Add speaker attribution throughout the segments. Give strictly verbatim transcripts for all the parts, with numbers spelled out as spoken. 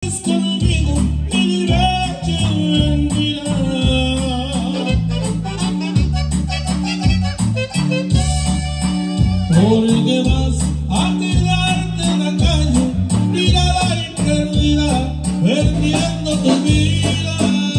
Speaker 1: juegues conmigo, mi leche mentira. Porque vas a quedarte en la calle, mirada y perdida, perdiendo tu vida.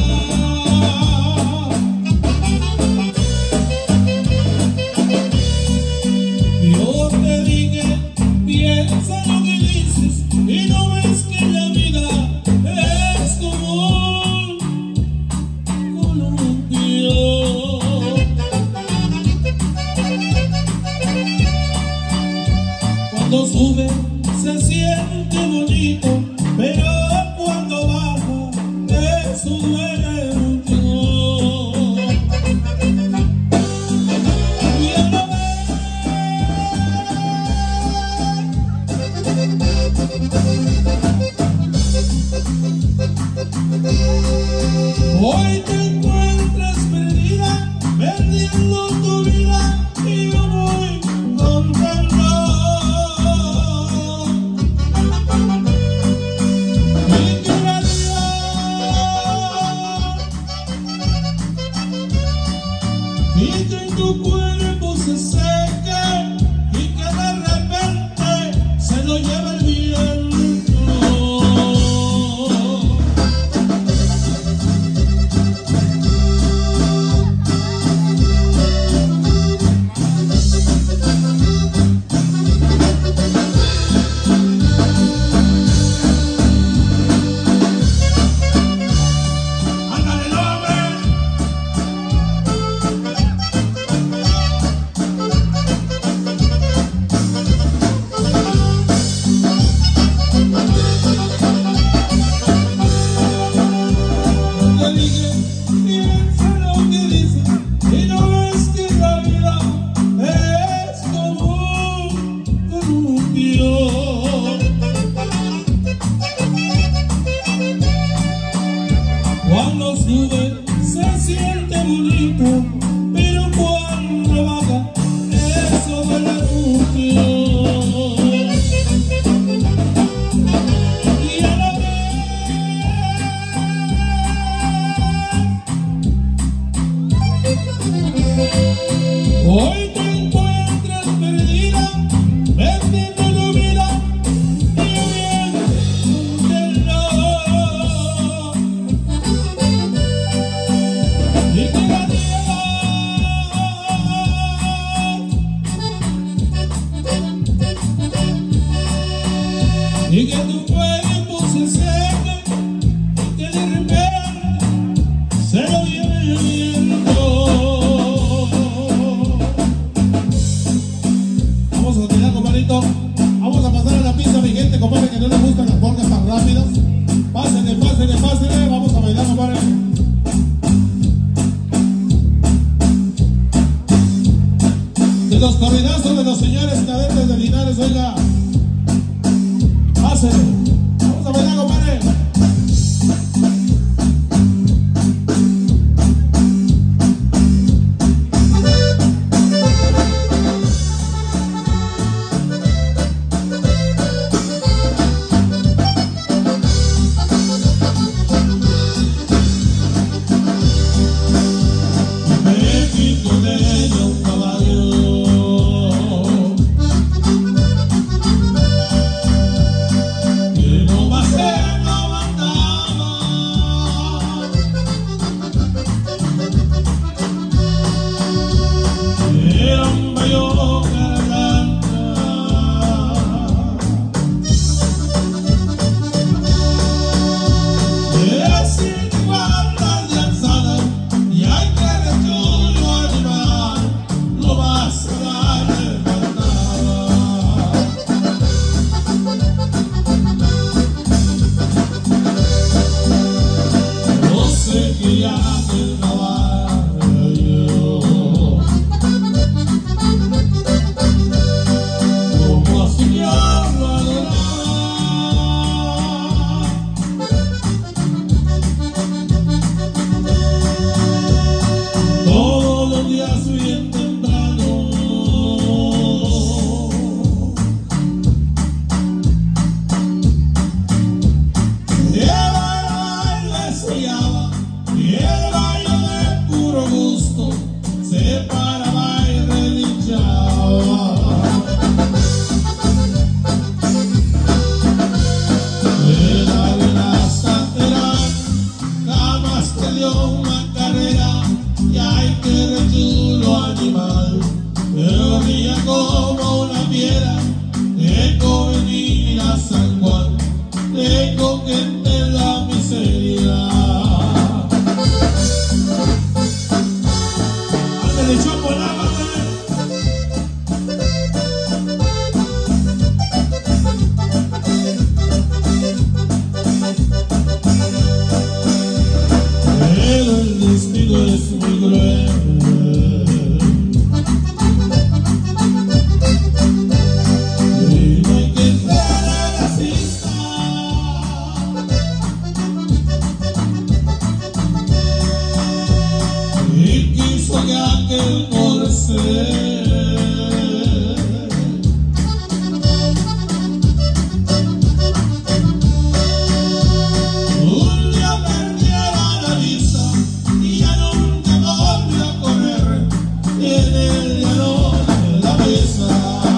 Speaker 1: Yo te dije, piensa lo que dices y no ves que la vida es como un columpio. Cuando sube se siente bonito, pero cuando baja eso duele mucho. Y a la hoy te encuentras perdida, perdiendo tu vida, y yo voy contento. Y que la vida, y que tu cuerpo se seque, y que de repente se lo lleve el viento. Cuando sube se siente bonito, pero cuando baja eso duele mucho. Y a la vez hoy te encuentras perdida, perdiendo tu vida, y bien del no. Y que la tierra, y que tu cuerpo se seque, y que de repente se lo lleve el viento. Vamos a continuar, compadrito. Vamos a pasar a la pista, mi gente, compadre, que no les gustan las porcas tan rápidas. Pásenle, pásenle, pásenle. Vamos a bailar, compadre. De los corridazos de los señores cadetes de Linares, oiga. Pásenle. Vamos a bailar, compadre. Me quito de ella un caballo. gente en la miseria. Ándale, Chopo, lávate. Pero el destino es muy cruel. Que aquel por ser un día perdiera la vista y ya nunca volvió a correr en el llano de la mesa.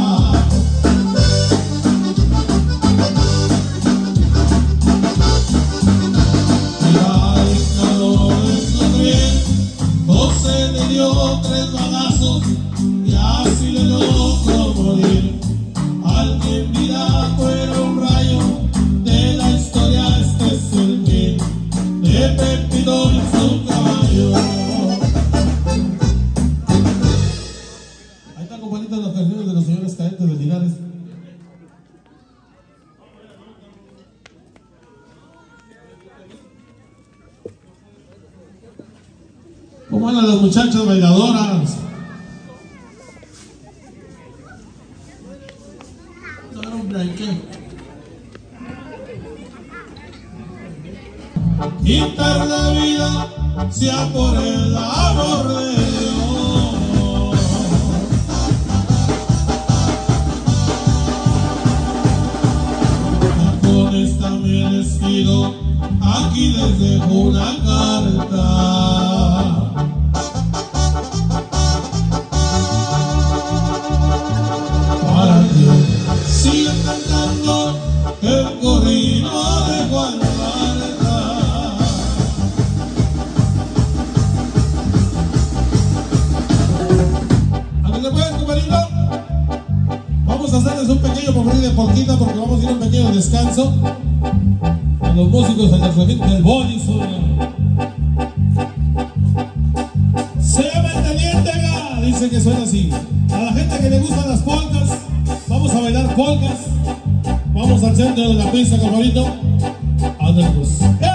Speaker 1: La dictadura es lo bien. José le dio tres balazos y así le logró morir. Alguien dirá fuera un rayo de la historia, este es el fin de Pepito y su caballo. Ahí están componiendo las canciones de los señores cadentes de Linares. ¿Cómo andan las muchachas bailadoras? No, hombre, ¿qué? Quitar la vida sea por el amor de Dios. Tacones también les pido, aquí les dejo una carta. Sigan cantando el corrido de Juan Marta. ¿A dónde pueden, compañero? Vamos a hacerles un pequeño popurrí de polquita porque vamos a ir a un pequeño descanso. A los músicos del lanzamiento del boli. Se llama el Teniente Ga, dice que suena así. A la gente que le gustan las polcas, vamos a bailar polcas. Vamos al centro de la pista, camarito. Andemos.